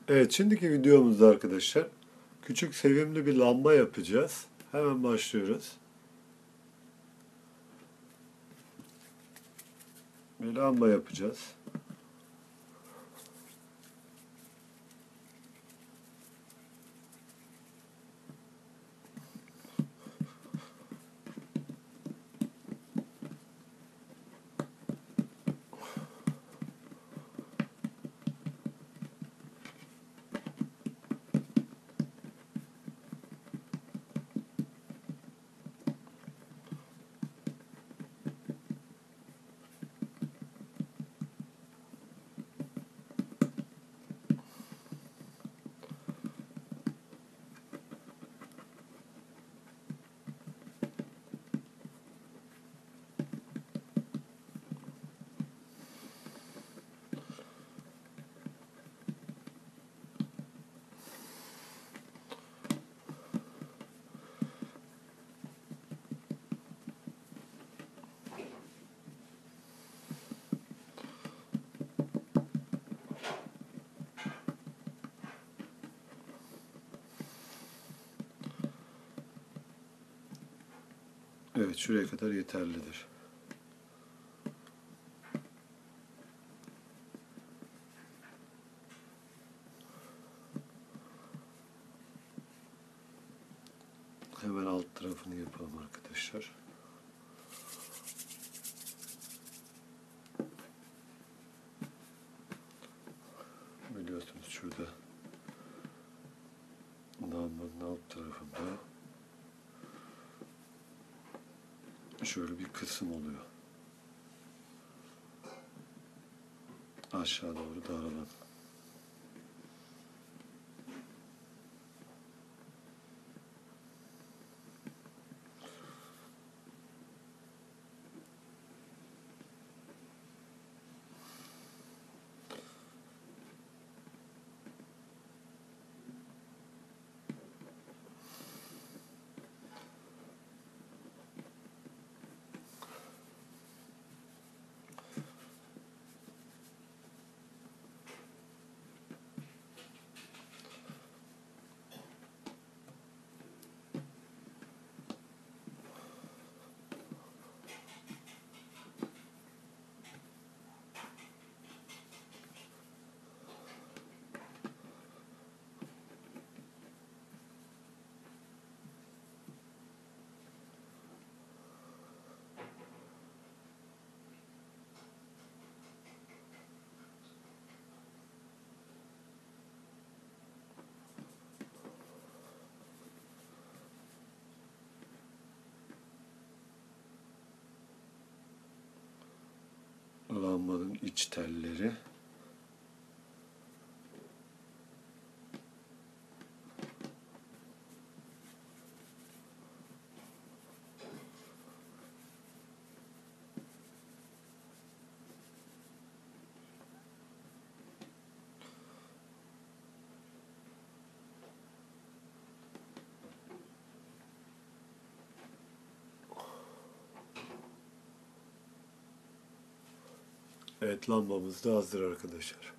Evet, şimdiki videomuzda arkadaşlar küçük sevimli bir lamba yapacağız. Hemen başlıyoruz. Bir lamba yapacağız. Evet, şuraya kadar yeterlidir. Hemen alt tarafını yapalım arkadaşlar. Biliyorsunuz şurada lambanın alt tarafında şöyle bir kısım oluyor. Aşağı doğru dağılan. Lambanın iç telleri. Evet, lambamız da hazır arkadaşlar.